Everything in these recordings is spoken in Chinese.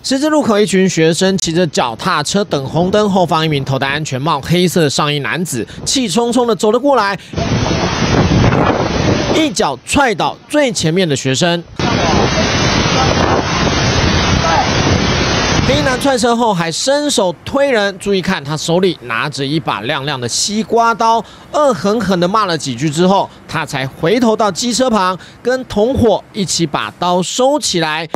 十字路口，一群学生骑着脚踏车等红灯，后方一名头戴安全帽、黑色上衣男子气冲冲地走了过来，一脚踹倒最前面的学生。黑衣男踹车后还伸手推人，注意看，他手里拿着一把亮亮的西瓜刀，恶狠狠地骂了几句之后，他才回头到机车旁，跟同伙一起把刀收起来。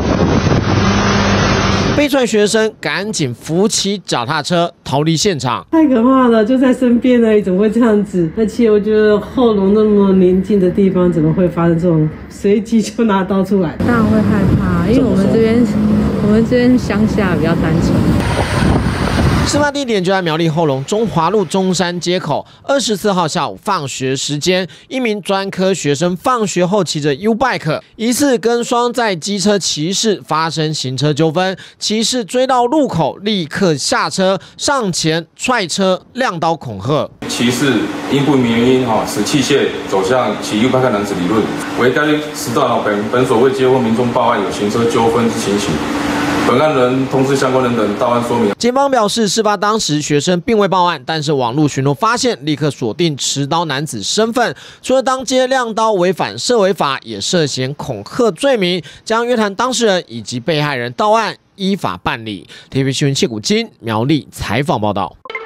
被踹学生赶紧扶起脚踏车逃离现场， 太可怕了，就在身边而已，怎么会这样子？而且我觉得后龙那么临近的地方，怎么会发生这种随即就拿刀出来？ 当然会害怕，因为我们这边乡下比较单纯。 事发地点就在苗栗后龙中华路中山街口。24号下午放学时间，一名专科学生放学后骑着 U-Bike， 疑似跟双载机车骑士发生行车纠纷，骑士追到路口立刻下车上前踹车，亮刀恐吓。 骑士因不明原因使器械走向骑 U-Bike 男子理论，为该时段本所未接获民众报案有行车纠纷之情形。本案人通知相关人等到案说明。警方表示，事发当时学生并未报案，但是网络巡逻发现，立刻锁定持刀男子身份。除了当街亮刀违反涉违法，也涉嫌恐吓罪名，将约谈当事人以及被害人到案，依法办理。TVB 新闻谢古金苗栗采访报道。